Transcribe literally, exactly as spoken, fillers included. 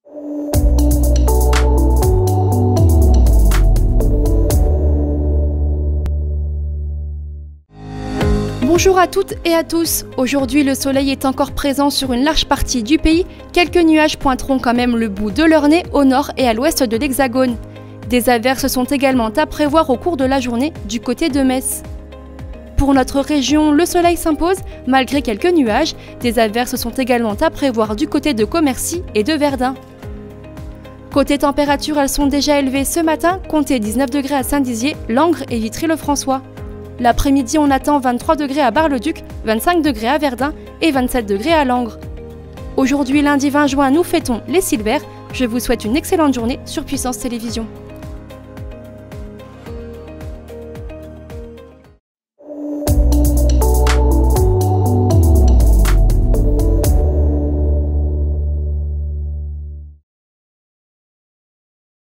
Bonjour à toutes et à tous. Aujourd'hui, le soleil est encore présent sur une large partie du pays. Quelques nuages pointeront quand même le bout de leur nez au nord et à l'ouest de l'Hexagone. Des averses sont également à prévoir au cours de la journée du côté de Metz. Pour notre région, le soleil s'impose malgré quelques nuages. Des averses sont également à prévoir du côté de Commercy et de Verdun. Côté température, elles sont déjà élevées ce matin, comptez dix-neuf degrés à Saint-Dizier, Langres et Vitry-le-François. L'après-midi, on attend vingt-trois degrés à Bar-le-Duc, vingt-cinq degrés à Verdun et vingt-sept degrés à Langres. Aujourd'hui, lundi vingt juin, nous fêtons les Silvères. Je vous souhaite une excellente journée sur Puissance Télévision.